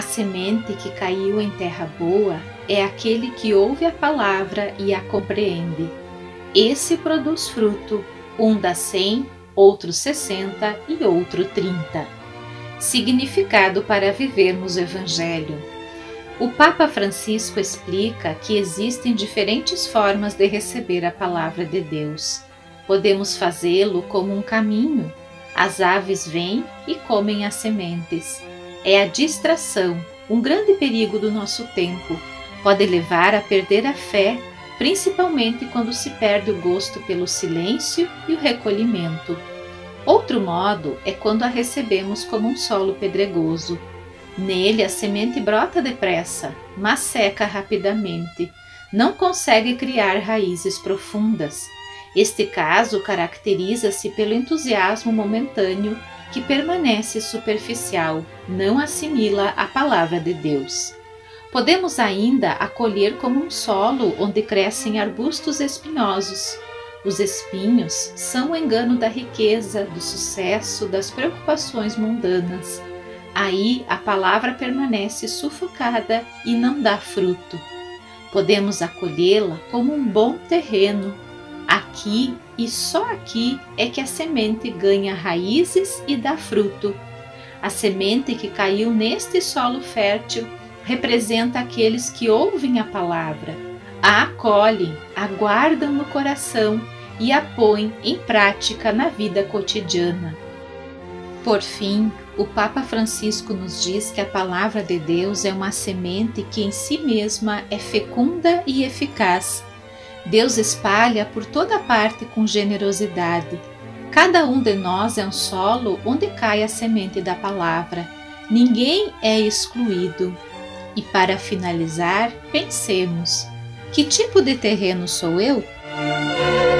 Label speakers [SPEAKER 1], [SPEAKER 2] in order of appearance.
[SPEAKER 1] A semente que caiu em terra boa é aquele que ouve a palavra e a compreende. Esse produz fruto, um dá 100, outro 60 e outro 30. Significado para vivermos o Evangelho. O Papa Francisco explica que existem diferentes formas de receber a palavra de Deus. Podemos fazê-lo como um caminho. As aves vêm e comem as sementes. É a distração, um grande perigo do nosso tempo. Pode levar a perder a fé, principalmente quando se perde o gosto pelo silêncio e o recolhimento. Outro modo é quando a recebemos como um solo pedregoso. Nele a semente brota depressa, mas seca rapidamente. Não consegue criar raízes profundas. Este caso caracteriza-se pelo entusiasmo momentâneo que permanece superficial, não assimila a palavra de Deus. Podemos ainda acolher como um solo onde crescem arbustos espinhosos. Os espinhos são o engano da riqueza, do sucesso, das preocupações mundanas. Aí a palavra permanece sufocada e não dá fruto. Podemos acolhê-la como um bom terreno. Aqui e só aqui é que a semente ganha raízes e dá fruto. A semente que caiu neste solo fértil representa aqueles que ouvem a palavra, a acolhem, a guardam no coração e a põem em prática na vida cotidiana. Por fim, o Papa Francisco nos diz que a palavra de Deus é uma semente que em si mesma é fecunda e eficaz. Deus espalha por toda parte com generosidade. Cada um de nós é um solo onde cai a semente da palavra. Ninguém é excluído. E para finalizar, pensemos: que tipo de terreno sou eu?